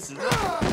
Listen up.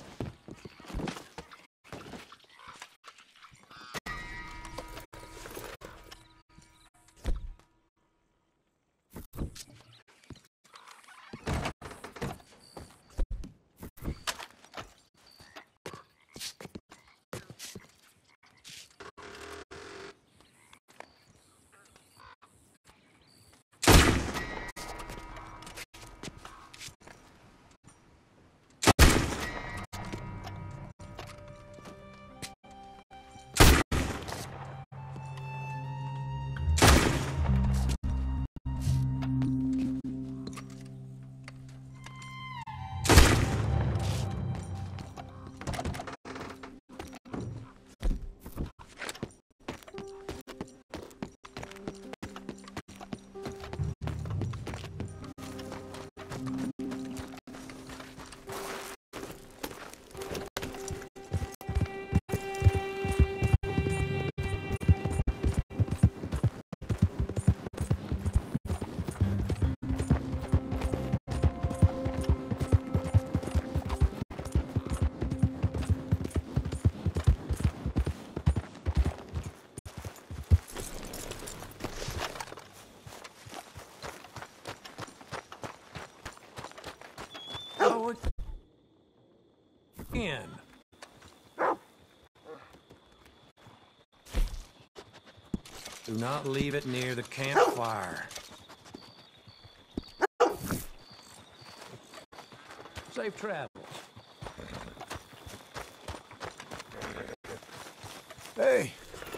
In. Do not leave it near the campfire. Safe travels. Hey.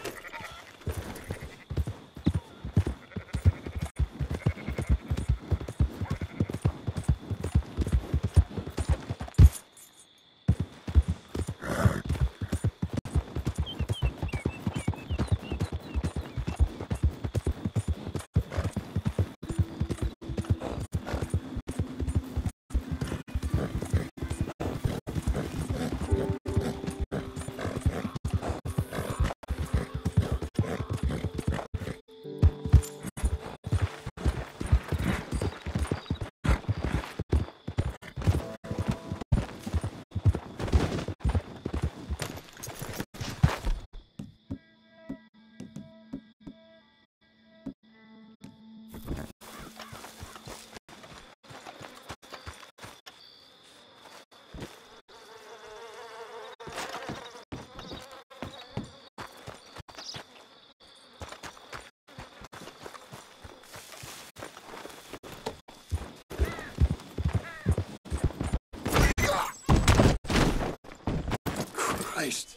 Christ.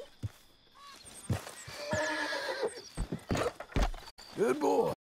Good boy.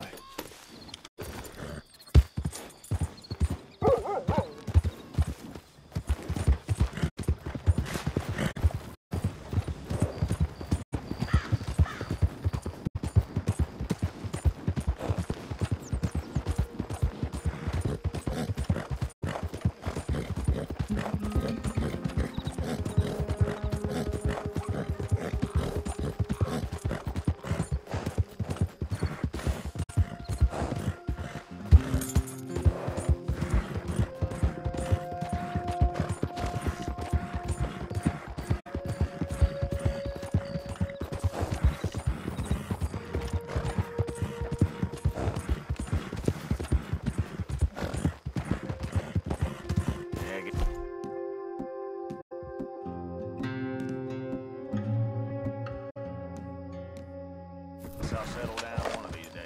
I'll settle down one of these days.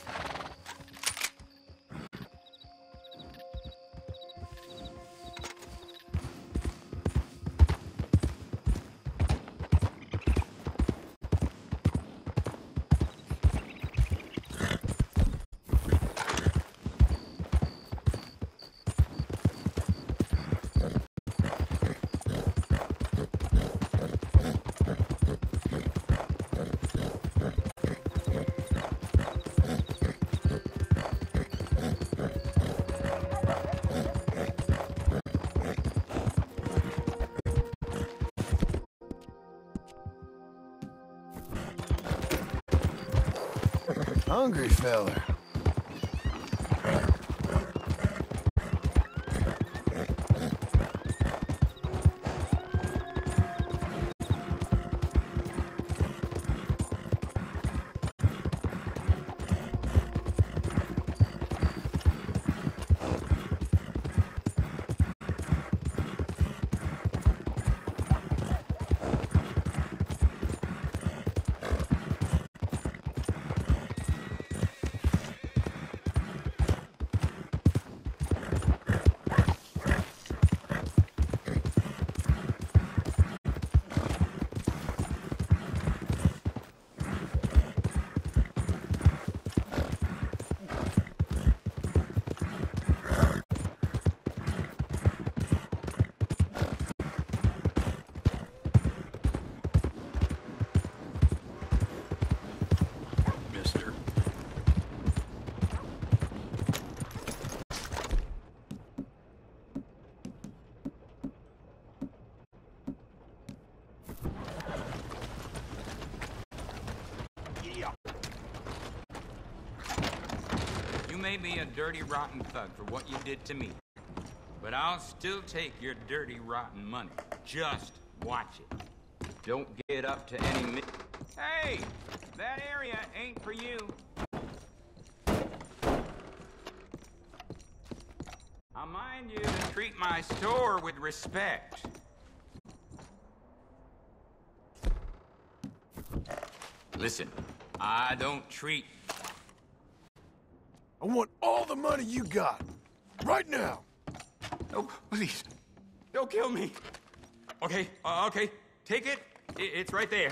Hungry feller. may be a dirty, rotten thug for what you did to me, but I'll still take your dirty, rotten money. Just watch it. Don't get up to any Hey! That area ain't for you. I'll mind you to treat my store with respect. Listen, I don't treat... I want all the money you got. Right now. No, please. Don't kill me. Okay, okay. Take it. It's right there.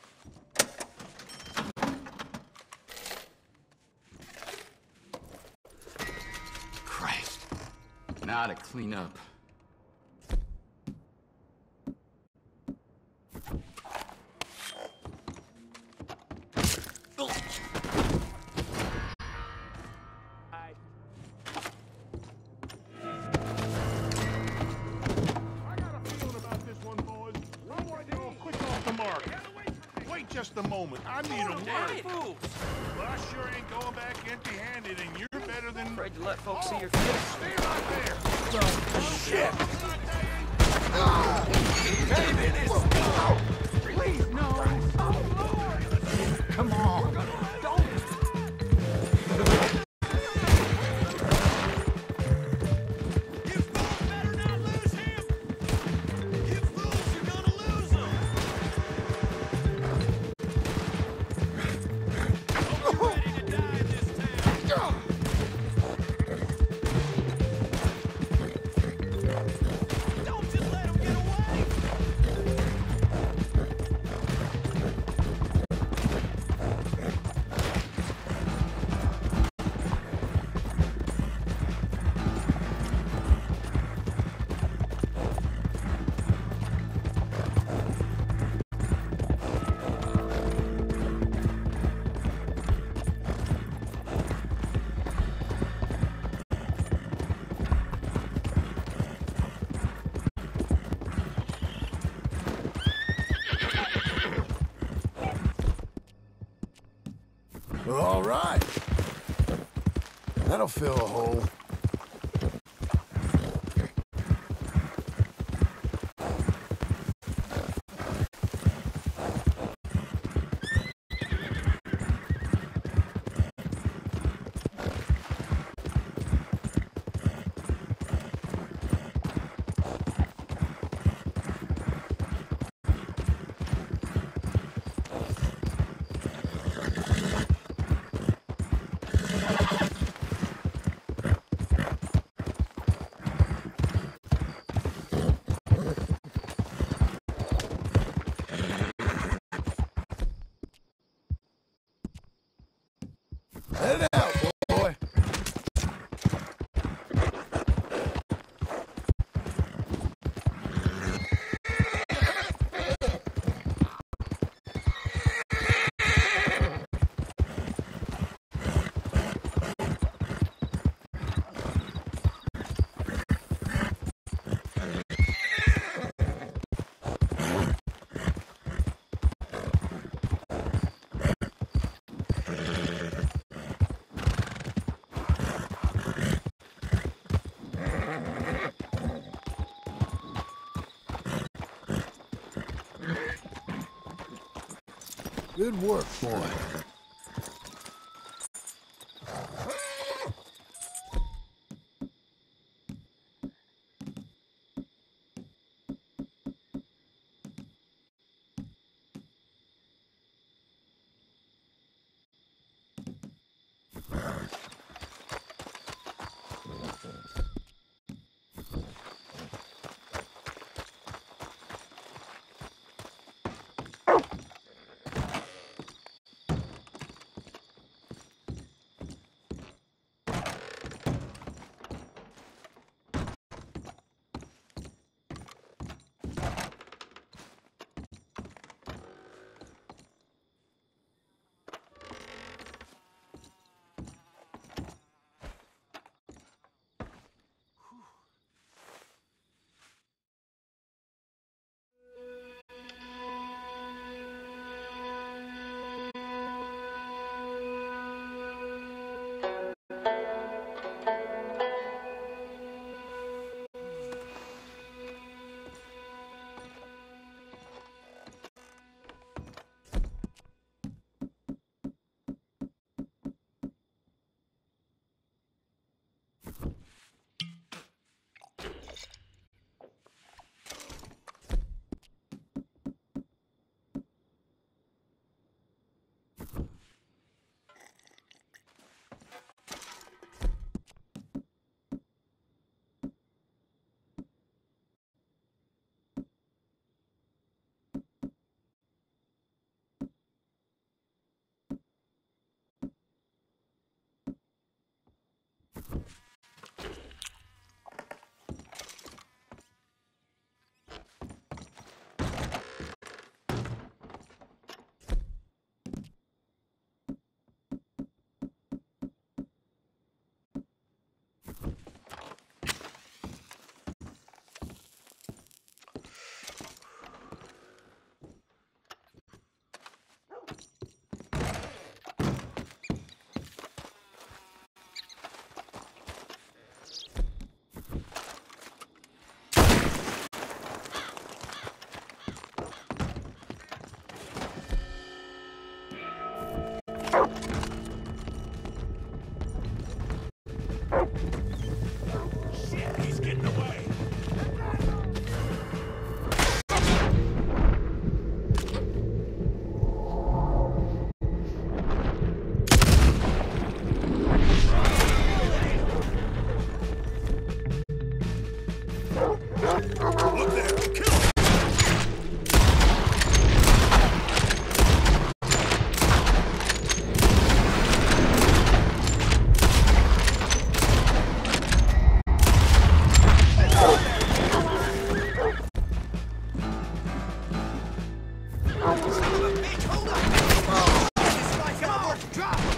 Christ. Now to clean up. Just a moment. I need a word. Well, I sure ain't going back empty-handed, and you're better than... Afraid to let folks see your kids. Stay right there. Shit! Baby, this... Please, no. Oh, Lord. Come on. Don't. You fools better not lose him. You fools are gonna lose him. All right. That'll fill a hole. Let it out, boy. Good work, boy. Son of a bitch, hold up! This guy's gonna work. Drop!